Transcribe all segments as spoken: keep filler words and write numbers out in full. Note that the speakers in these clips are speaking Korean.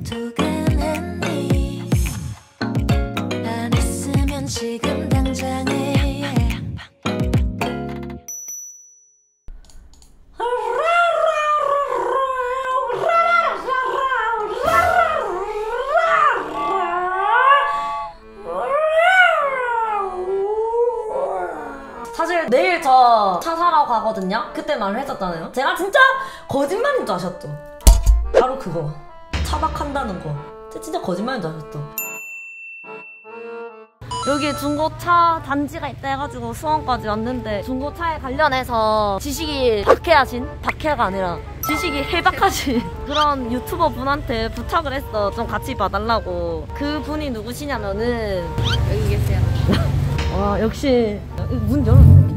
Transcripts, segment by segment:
두근했니 안 했으면 지금 당장에 사실 내일 저 차 사러 가거든요? 그때 말을 했었잖아요. 제가 진짜 거짓말인 줄 아셨죠? 바로 그거 차박한다는 거 진짜 거짓말인 줄 아셨죠? 여기 중고차 단지가 있다 해가지고 수원까지 왔는데 중고차에 관련해서 지식이 박해하신? 박해가 아니라 지식이 해박하신 그런 유튜버 분한테 부탁을 했어. 좀 같이 봐달라고. 그 분이 누구시냐면은 여기 계세요. 와 역시 문 열었네.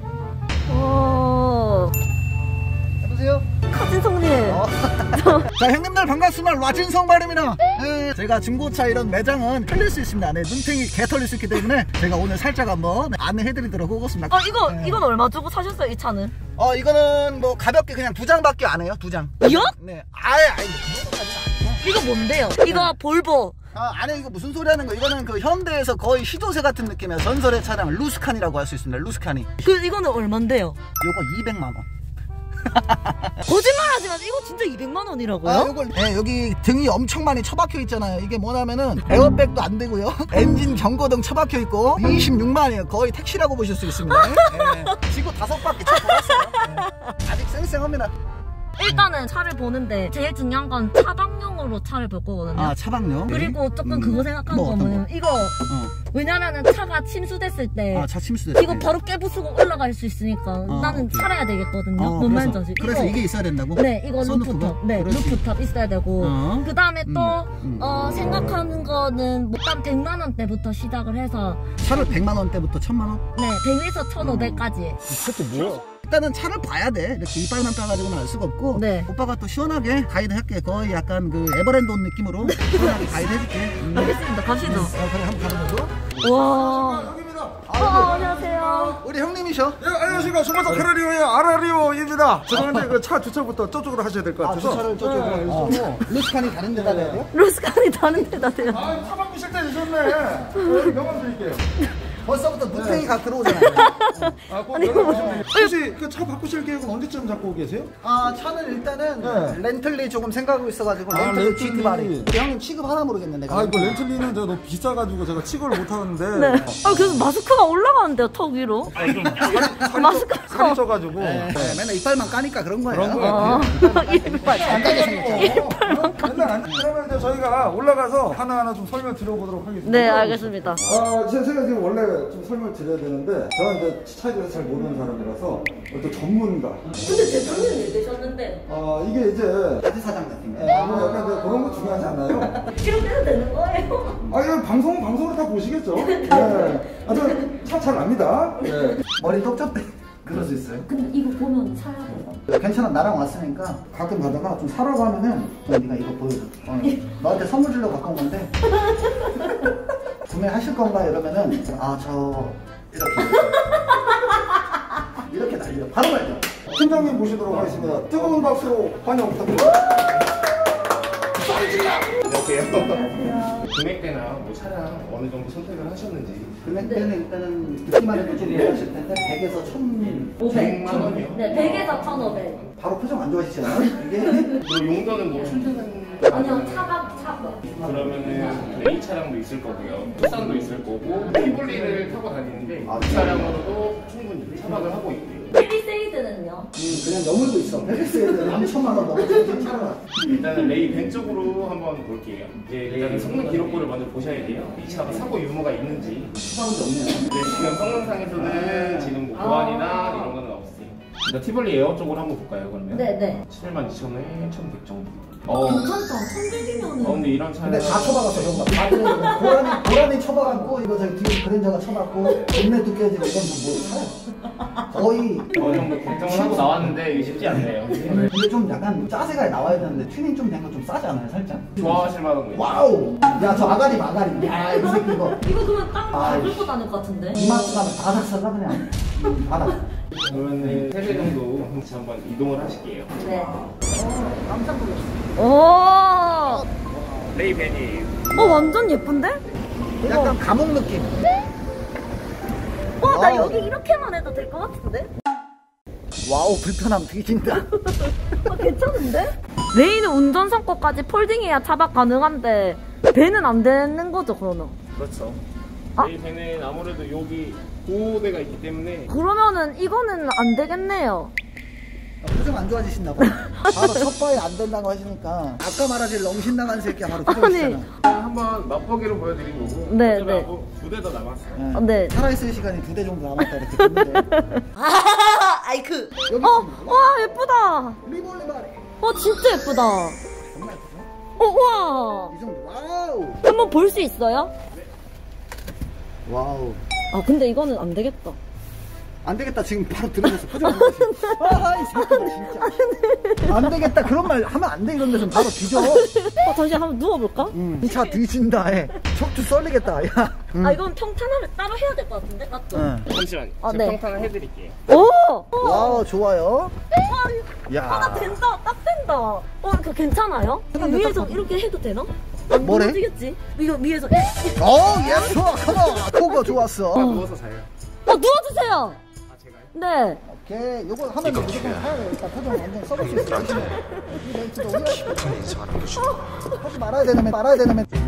어. 여보세요? 카진성님. 어. 자 형님들 반갑습니다. 라진성 발음이나. 네, 제가 중고차 이런 매장은 털릴 수 있습니다. 네, 눈탱이 개 털릴 수 있기 때문에 제가 오늘 살짝 한번 안내해드리도록 하겠습니다. 아 이거 네. 이건 얼마 주고 사셨어요 이 차는? 어 이거는 뭐 가볍게 그냥 두 장밖에 안 해요. 두 장. 이요? 네. 아예 아예 그 정도까지는 아니고. 이거 뭔데요? 이거 볼보. 아, 아니 이거 무슨 소리 하는 거. 이거는 그 현대에서 거의 시조새 같은 느낌이야. 전설의 차량 루스칸이라고 할 수 있습니다. 루스칸이. 그 이거는 얼만데요? 요거 이백만 원. 거짓말하지 마. 이거 진짜 이백만 원이라고요? 아, 요걸, 네, 여기 등이 엄청 많이 처박혀 있잖아요. 이게 뭐냐면은 에어백도 안 되고요. 엔진 경고등 처박혀 있고 이십육만 원이에요. 거의 택시라고 보실 수 있습니다. 네. 지구 다섯 바퀴 차 돌았어요. 네. 아직 쌩쌩합니다. 일단은 차를 보는데 제일 중요한 건 차박용으로 차를 볼 거거든요. 아 차박용. 그리고 조금 음. 그거 생각한 뭐, 거는 이거 어. 왜냐면은 차가 침수됐을 때 아, 차 침수됐을 이거 때. 바로 깨부수고 올라갈 수 있으니까 어, 나는 오케이. 살아야 되겠거든요. 어, 뭔 그래서, 말인지 그래서 이거, 이게 있어야 된다고? 네 이거 선루프가? 루프탑 네 그렇지. 루프탑 있어야 되고 어. 그 다음에 또 음, 음. 어, 생각하는 거는 일단 백만 원대부터 시작을 해서 차를 백만 원대부터 천만 원? 네 백에서 천오백까지. 그것도 뭐야? 일단은 차를 봐야 돼. 이렇게 이빨만 까가지고는 알 수가 없고. 네. 오빠가 또 시원하게 가이드 할게. 거의 약간 그 에버랜드 온 느낌으로 시원하게 가이드 해줄게. 음. 알겠습니다. 가시죠. 어, 그래 한번 가는 거고. 와. 여기입니다. 어, 안녕하세요. 우리 형님이셔? 예, 안녕하십니까. 소마사 카라리오의 아라리오입니다. 죄송한데 그 차 주차부터 저쪽으로 하셔야 될 것 아, 같아서. 주차를 저쪽으로. 네, 어. 어. 루스칸이 다른 데다 내야 돼요? 로스칸이 다른 데다 대요. 아, 차 바꾸실 때 되셨네. 여기 명함 드릴게요. 벌써부터 눈탱이가 들어오잖아요. 아, 꼭 아니, 연락하시면 혹시 그 차 바꾸실 계획은 언제쯤 잡고 계세요? 아, 차는 일단은 네. 렌틀리 조금 생각하고 있어가지고 아, 렌틀리 렌틀리. 지급하래. 우리 형님 취급 하나 모르겠는데. 아, 이거 렌틀리는 저 너무 비싸가지고 제가 취급을 못 하는데. 네. 아, 그래서 마스크가 올라가는데요, 턱 위로. 마스크가. 살이 쪄가지고. 네, 네, 맨날 이빨만 까니까 그런 거예요. 그런 거예요. 어, 이빨. 안 까게 생겼죠. 맨날 안 그러면 이제 저희가 올라가서 하나하나 좀 설명 드려보도록 하겠습니다. 네, 알겠습니다. 아, 제가 제가 지금 원래 좀 설명을 드려야 되는데 저는 이제 차에 대해서 잘 모르는 사람이라서 또 전문가. 근데 대표님 왜 되셨는데? 아, 이게 이제 바지 사장 같은 거. 네, 뭐 약간 이제 그런 거 중요하지 않나요? 이렇게 해도 되는 거예요? 아, 이거 방송 방송으로 다 보시겠죠? 네. 아, 저 차 잘 납니다. 네. 머리 똑똑해. 그럴 수 있어요. 근데 이거 보면 사야 돼요. 괜찮아, 나랑 왔으니까 가끔 가다가 좀 사러 가면은 네가 이거 보여줘. 어, 너한테 선물 주려고 갖고 온 건데 구매하실 건가 이러면은 아 저 이렇게 이렇게 날려. 바로 날려. 팀장님 모시도록 하겠습니다. 뜨거운 박수로 환영 부탁드립니다. 안녕하세요. 금액대나 뭐 차량 어느 정도 선택을 하셨는지. 금액대는 일단은 듣기만 해도 좀 놀라실 텐데 백에서 천 백만 원이요? 네, 백에서 천오백. 바로 표정 안 좋아지시잖아요. 이게 그리고 용도는 뭐 충전은 아니요, 차박, 차박. 그러면은 레이 차량도 있을 거고요. 투싼도 있을 거고 티볼리를 타고 다니는데 아, 그 차량으로도 충분히 차박을 하고 있고요. 펠리세이드는요? 음, 그냥 여물고 있어. 펠리스에는 삼천만 원 넘어 괜찮아. 일단은 레이 벤 쪽으로 한번 볼게요. 이제 일단은 성능 기록부를 먼저 보셔야 돼요. 이 차가 사고 유무가 있는지. 수박은 없네요. 네, 지금 성능상에서는 지금 뭐 보안이나 이런 거는 없어요. 일단 티볼리 에어 쪽으로 한번 볼까요, 그러면? 네네. 칠만 이천 원에 천백 정도. 어. 괜찮다. 천백이면은. 어, 근데 이런 차는 근데 다 쳐박았어, 형가. 다들 고라니, 고라니 쳐박았고, 이거 저기 뒤에 그랜저가 쳐박고, 본네 두께지고, 이건 뭐 사요. 거의. 어느 정도 걱정을 하고 나왔는데 이게 쉽지 않네요. 근데 좀 약간 짜세가 나와야 되는데, 튜닝 좀 된 거 좀 싸지 않아요, 살짝? 좋아하실 만한 거. 와우! 야, 저 아가리, 마가리. 야, 이 새끼 이거. 이거 그러면 딱 아, 밟고 다닐 것 같은데? 이마트 가면 다 삭살라, 그냥. 음, 바닥. 그러면은 세 배 정도 같이 한번 이동을 하실게요. 네. 오, 깜짝 놀랐어. 오! 레이벤이에요. 어 완전 예쁜데? 약간 감옥 느낌. 어 나 와우. 여기 이렇게만 해도 될 것 같은데? 와우, 불편함 뒤진다. 어, 괜찮은데? 레이는 운전석고까지 폴딩해야 차박 가능한데 배는 안 되는 거죠 그러면? 그렇죠. 아? 레이벤은 아무래도 여기 보호대가 있기 때문에 그러면은 이거는 안 되겠네요. 아, 표정 안 좋아지신나 봐. 바로 첫 바에 안 된다고 하시니까 아까 말하실 렁신 나간 새끼가 바로 표정이시잖아. 한번 맛보기로 보여드린 거고. 네, 어쩌라고 두 대 더 남았어요. 네. 아, 네. 살아있을 시간이 두 대 정도 남았다 이렇게 듣는데. 아이크. 여기 어, 있습니다. 와 예쁘다. 리볼리 바리. 어 진짜 예쁘다. 정말 예쁘죠? 어 와. 이 정도. 와우. 한번 볼 수 있어요? 와우. 아 근데 이거는 안 되겠다. 안 되겠다. 지금 바로 들으면서 표정 안 좋아지시. 아이 새끼들 진짜. 안 되겠다. 그런 말 하면 안 돼. 이런 데서 바로 뒤져. 어 잠시 한번 누워볼까? 응. 차 뒤진다 해. 척추 썰리겠다. 야. 응. 아 이건 평탄하면 따로 해야 될 것 같은데 맞죠? 응. 잠시만요. 아, 제가 네. 평탄을 해드릴게요. 오. 와우, 좋아요. 와, 야. 하나 된다. 딱 된다. 어 이거 괜찮아요? 이거 하나 위에서 됐다. 이렇게 해도 되나? 안 뭐래? 무너지겠지? 이거 위에서 이- 이- 어, 예스. 컴온. 그거 좋았어. 아, 누워서 자요. 어 누워주세요. 아 제가요? 네. 오케이. 요거 하면 무조건 사야 돼. 일단 표정 완전 썩을 수 있어. 조심해. 이 멘트도 우리가 하지 말아야 되는 멘트. 말아야 되는 멘트.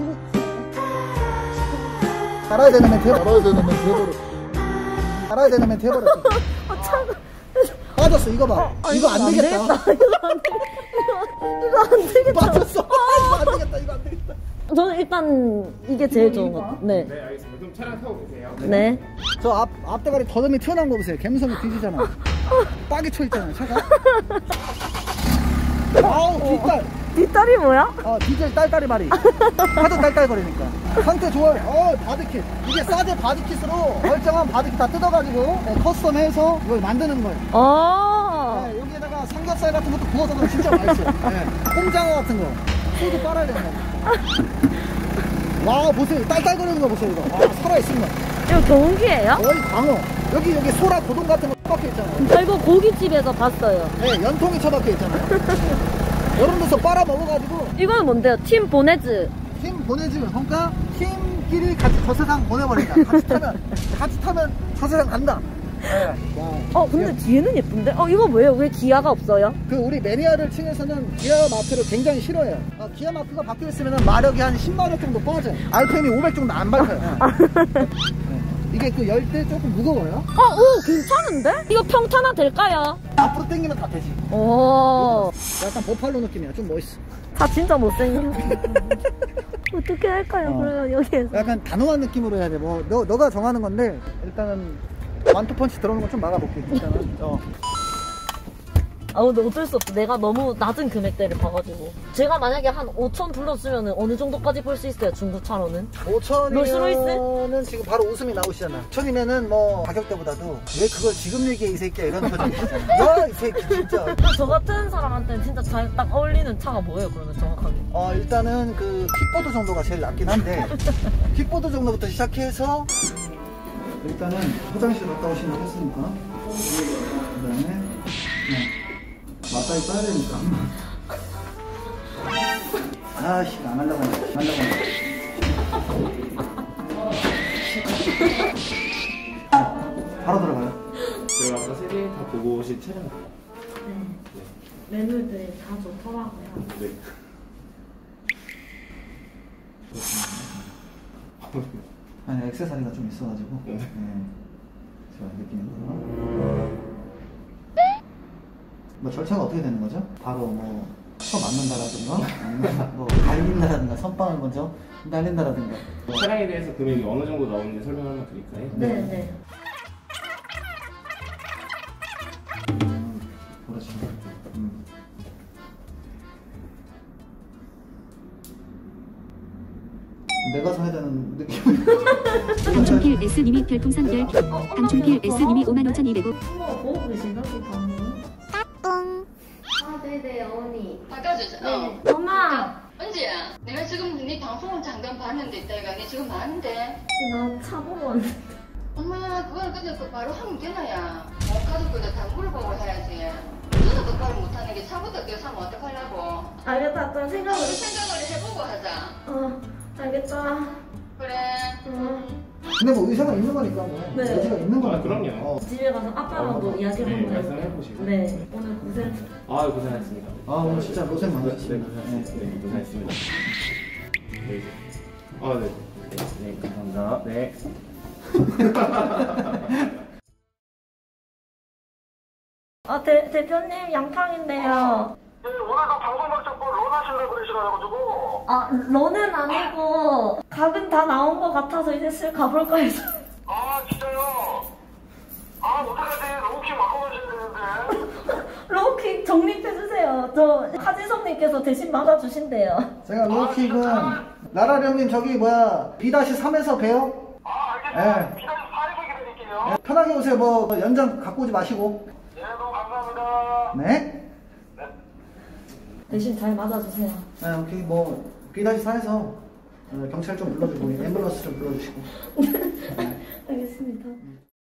말아야 되는 멘트. 말아야 되는 멘트 해버려. 말아야 되는 멘트 해버렸어. 아 차가. 빠졌어. 이거 봐. 아, 이거 안 되겠다. 이거 안 되겠다. 이거 안 되겠다. 빠졌어. 이거 안 되겠다. 이거 안 되겠다. 저는 일단 이게 제일 좋은 것 같아요. 네. 네 알겠습니다. 그럼 차량 타고 계세요. 네. 저 앞, 앞대가리 더듬이 튀어나온 거 보세요. 갬성이 뒤지잖아. 빡이 쳐있잖아요, 차가. 아우, 뒷달. 뒷다리 뭐야? 어, 디젤 딸딸이 말이. 하도 딸딸거리니까. 상태 좋아요. 어, 바디킷. 이게 싸제 바디킷으로 멀쩡한 바디킷 다 뜯어가지고 네, 커스텀해서 이걸 만드는 거예요. 어. 네, 여기에다가 삼겹살 같은 것도 구워서 넣으면 진짜 맛있어요. 네. 꼼장어 같은 거. 소주 빨아야 되는 거. 와, 보세요. 딸딸거리는 거 보세요, 이거. 와, 살아있습니다. 이거 경기예요? 거의 광어. 여기, 여기 소라 고동 같은 거 처박혀 있잖아요. 아, 이거 고깃집에서 봤어요. 네, 연통이 처박혀 있잖아요. 이런 데서 빨아 먹어가지고 이거는 뭔데요? 팀 보네즈. 팀 보내주면 그러니까 팀끼리 같이 저 세상 보내버린다. 같이 타면 같이 타면 저 세상 간다. 네. 와. 어 근데 뒤에는 예쁜데? 어 이거 뭐예요? 왜 기아가 없어요? 그 우리 매니아들 층에서는 기아 마크를 굉장히 싫어해요. 어, 기아 마크가 박혀 있으면 마력이 한 십마력 정도 빠져요. 알피엠이 오백 정도 안 밟혀요. 네. 이게 그 열 때 조금 무거워요. 어, 오 괜찮은데? 이거 평탄화 될까요? 앞으로 당기면 다 되지. 오. 약간 버팔로 느낌이야. 좀 멋있어. 다 진짜 못생겨. 어떻게 할까요? 어. 그러면 여기에서. 약간 단호한 느낌으로 해야 돼. 뭐 너, 너가 정하는 건데 일단은 완투펀치 들어오는 거 좀 막아볼게. 일단은. 어. 아 근데 어쩔 수 없어. 내가 너무 낮은 금액대를 봐가지고. 제가 만약에 한 오천 불러주면 어느 정도까지 볼 수 있어요? 중고차로는? 오천이면은 지금 바로 웃음이 나오시잖아. 오천이면은 뭐 가격대보다도 왜 그걸 지금 얘기해 이 새끼야 이런 표정이 있잖아. 야 이 새끼 진짜. 저 같은 사람한테는 진짜 잘 딱 어울리는 차가 뭐예요? 그러면 정확하게. 어 일단은 그 킥보드 정도가 제일 낫긴 한데 킥보드 정도부터 시작해서 일단은 화장실 갔다 오신다고 했으니까 그 다음에 네. 맞다이 빠야 되니까 아씨 안 하려고 한다 안 하려고 한다 바로 들어가요. 저희가 아까 세 개 다 보고 오신 차량입니다. 네. 매물들이 다 좋더라고요. 네. 아니 액세서리가 좀 있어가지고 네. 네. 제가 느끼는 거. 뭐 절차가 어떻게 되는 거죠? 바로 뭐 쳐 맞는다라든가 아니면 뭐 갈린다라든가 선빵을 먼저 날린다라든가. 차량에 대해서 금액이 어느 정도 나오는지 설명 하나 드릴까요? 네, 네. 음, 그렇지. 음. 내가 사야 되는 느낌. 강준필 S님이 별풍선 열 개, 강준필 S님이 오만 오천이백 원. 어머, 보고 계신가? 그 방금. 아, 네네, 어머니. 바꿔주자. 어. 엄마! 언제야? 내가 지금 네 방송을 잠깐 봤는데 이따가 네 지금 많은데. 나 차 보고 왔는데. 엄마 그걸 근데 그 바로 하면 되나야? 어, 가족들도 다 물어보고 해야지. 너도 똑바로 못하는 게 차부터 끼어사면 어떡하려고? 알겠다, 좀 우리 생각을. 생각을 해보고 하자. 어, 알겠다. 그래. 어. 근데 뭐 의사가 있는 거니까 뭐 네. 여지가 있는 거니까. 아, 그럼요. 어. 집에 가서 아빠랑도 어, 이야기 네, 한번 말씀해보시고. 네, 오늘 고생. 아, 고생하셨습니다. 아 오늘 진짜 고생 네, 많으셨습니다. 고생하셨습니다. 네, 고생하셨습니다. 네. 아, 네. 네, 감사합니다. 네. 아, 대, 대표님 양팡인데요. 네, 오늘 그 방송 박자고 론 하신다고 그러시가지고. 아, 런은 아니고 각은 다 나온 것 같아서 이제 슬 가볼까 해서. 아, 진짜요? 아, 어떡하지? 로우킹 바꿔가셔야 되는데. 로우킥 정립해주세요. 저 하지성님께서 대신 맞아주신대요. 제가 로우킥은 나라 형님 저기 뭐야 비 삼에서 봬요. 아, 알겠습니다. 네. 기다려, 사에서 기다릴게요. 네, 편하게 오세요. 뭐 연장 갖고 오지 마시고. 네, 너무 감사합니다. 네. 대신 잘 맞아주세요. 네, 여기 뭐 비 사에서 경찰 좀 불러주고 앰뷸런스 좀 불러주시고. 알겠습니다.